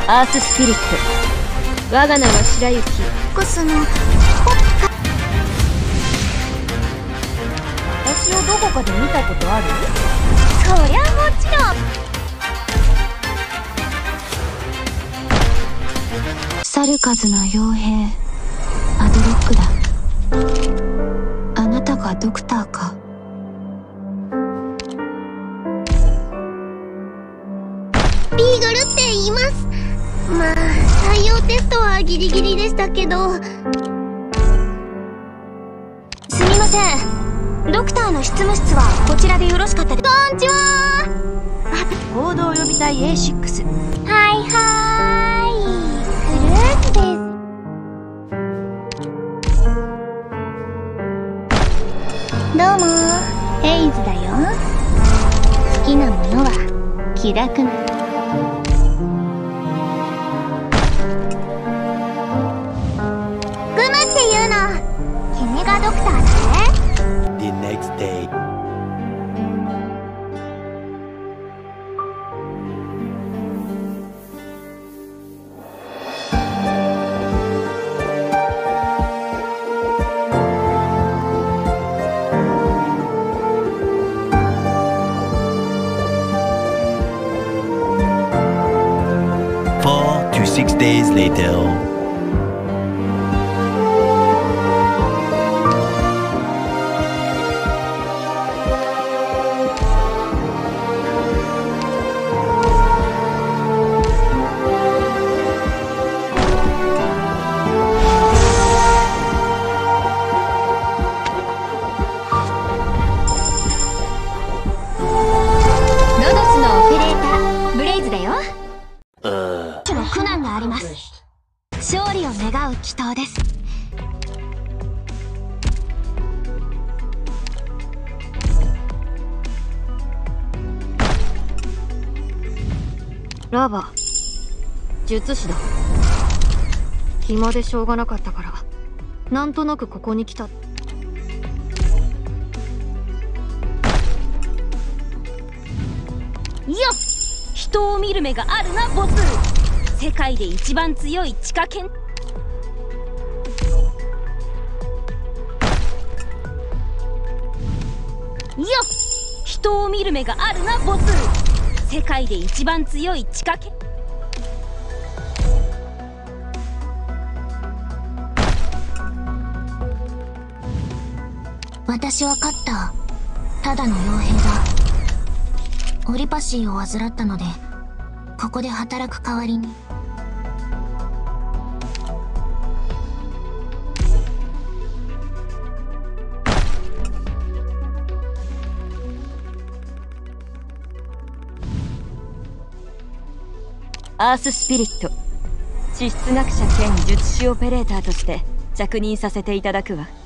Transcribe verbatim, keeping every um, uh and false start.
アーススピリット、我が名は白雪。 コスの私をどこかで見たことある？ そりゃもちろん。去る数の傭兵アドロックだ。あなたがドクターか？リーガルって言います。まあ採用テストはギリギリでしたけど。すみません、ドクターの執務室はこちらでよろしかったで。こんにちは。 合同予備隊 エーシックス。 はいはーい、クルーズです。どうもヘイズだよ。好きなものは気楽な。グムっていうの、君がドクターだね。 The next day. Four to six days later. Uh. の苦難があります。勝利を願う祈祷です。 ラバ、術師だ。暇でしょうがなかったからなんとなくここに来た。 よっ、人を見る目があるなボス。世界で一番強い地下剣。よっ、人を見る目があるなボス。世界で一番強い地下剣。 私は勝った。ただの傭兵だ。オリパシーを患ったのでここで働く代わりに。 アーススピリット、地質学者兼術師オペレーターとして着任させていただくわ。